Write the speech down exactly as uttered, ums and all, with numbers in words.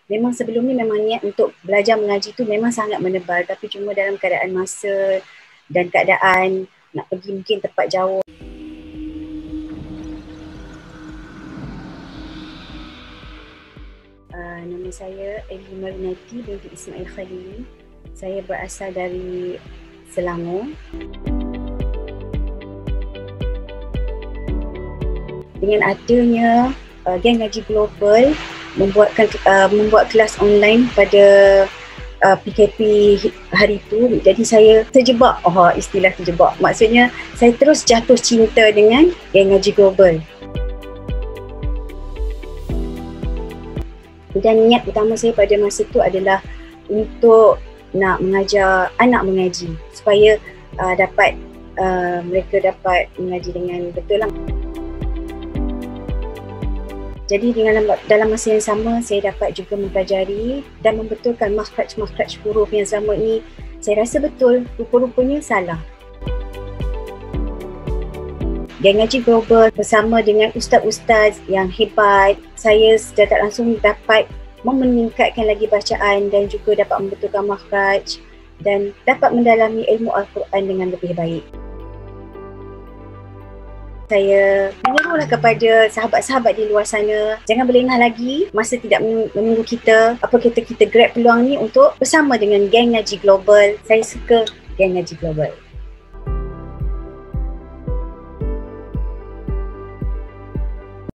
Memang sebelum ni memang niat untuk belajar mengaji tu memang sangat menebal, tapi cuma dalam keadaan masa dan keadaan nak pergi mungkin tempat jauh. Uh, nama saya Eli Marinati binti Ismail Khalili. Saya berasal dari Selangor. Dengan adanya uh, Geng Ngaji Global membuatkan uh, membuat kelas online pada uh, P K P hari itu, jadi saya terjebak. Oh, istilah terjebak. Maksudnya saya terus jatuh cinta dengan Geng Ngaji Global. Dan niat utama saya pada masa itu adalah untuk nak mengajar anak mengaji supaya uh, dapat uh, mereka dapat mengaji dengan betul lah. Jadi dengan dalam masa yang sama saya dapat juga mempelajari dan membetulkan makhraj-makhraj huruf yang selama ini saya rasa betul, rupa-rupanya salah. Geng Ngaji Global bersama dengan ustaz-ustaz yang hebat, saya secara tak langsung dapat meningkatkan lagi bacaan dan juga dapat membetulkan makhraj dan dapat mendalami ilmu Al-Quran dengan lebih baik. Saya menyerulah kepada sahabat-sahabat di luar sana, jangan berlengah lagi, masa tidak menunggu kita. Apa kata kita grab peluang ni untuk bersama dengan Geng Ngaji Global. Saya suka Geng Ngaji Global.